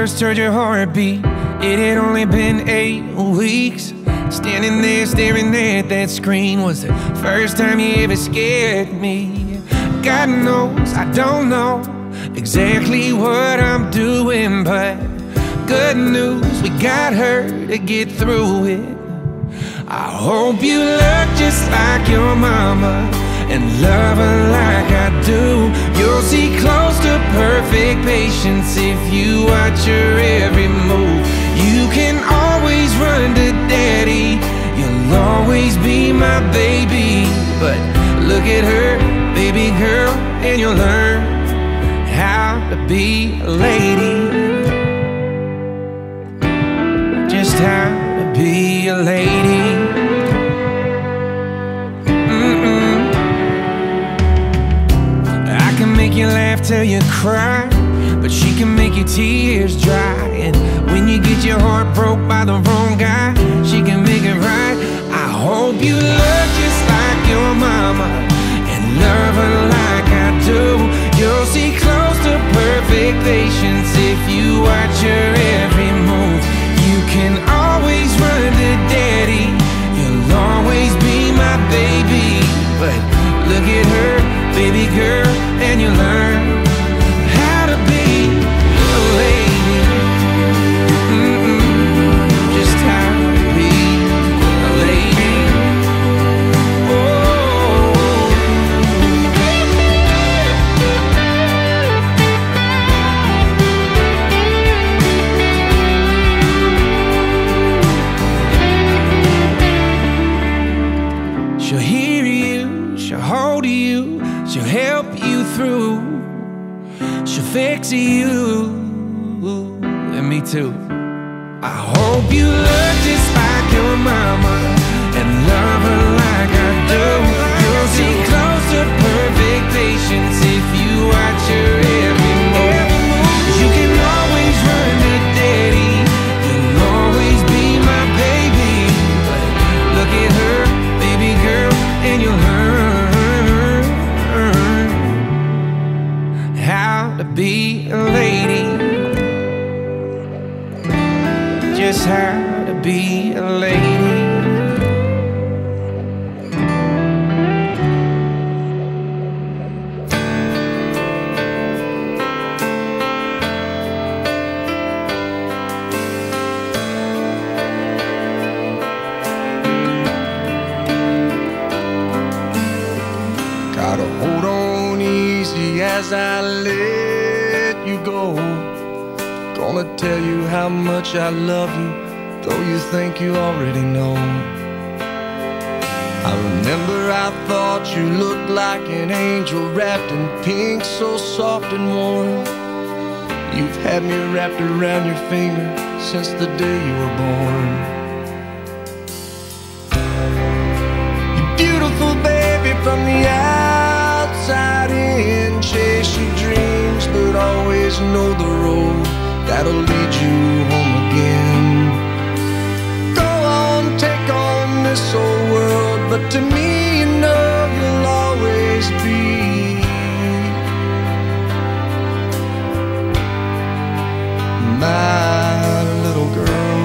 first heard your heartbeat, it had only been 8 weeks. Standing there staring at that screen was the first time you ever scared me. God knows I don't know exactly what I'm doing, but good news, we got her to get through it. I hope you look just like your mama and love her like I do. You'll see close to perfect patience if you watch her every move. You can always run to daddy, you'll always be my baby. But look at her, baby girl, and you'll learn how to be a lady. Just how to be a lady. I can make you laugh till you cry, but she can make your tears dry. And when you get your heart broke by the wrong guy, she can make it right. I hope you look just like your mama and love her like I do. You'll see close to perfect patience if you watch her every move. You can always run to daddy, you'll always be my baby. But look at her, baby girl, and you learn how to be a lady. Just how to be a lady. She'll hear you, she'll hold you, she'll help you through, she'll fix you, and me too. I hope you look just like your mama and love her like I do. You'll see close to perfect patience if you watch her every move. You can always run to daddy, you'll always be my baby. But look at her, baby girl, and you'll learn how to be a lady. Just how to be a lady. Gotta hold on easy as I let you go. Gonna tell you how much I love you, though you think you already know. I remember I thought you looked like an angel wrapped in pink, so soft and warm. You've had me wrapped around your finger since the day you were born. You're beautiful, baby, from the outside in. Chase your dreams, but always know the road that'll lead you home again. Go on, take on this old world, but to me, you know you'll always be my little girl.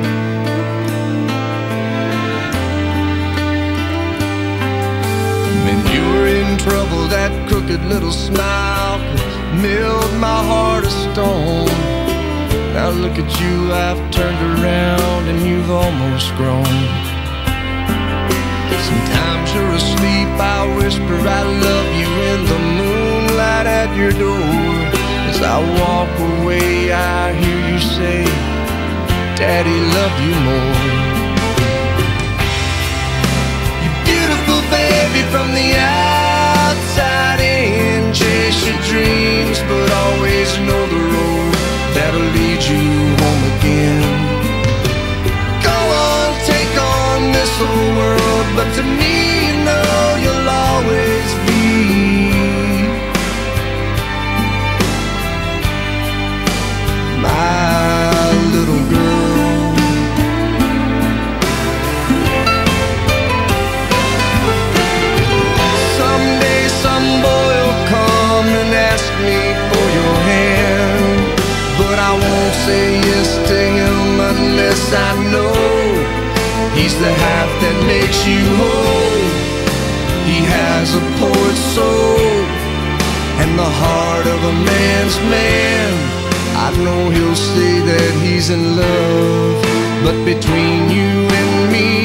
When you were in trouble, that crooked little smile could melt my heart of stone. Now look at you, I've turned around and you've almost grown. Sometimes you're asleep, I whisper I love you in the moonlight at your door. As I walk away, I hear you say, Daddy, love you more. You're beautiful, baby, from the outside in. Chase your dreams, but always know the road that'll lead you home again. Go on, take on this whole world, but to me, you know you'll always be my little girl. Someday some boy will come and ask me for your hand, but I won't say yes to him unless I know he's the half that makes you whole. He has a poet's soul and the heart of a man's man. I know he'll say that he's in love, but between you and me,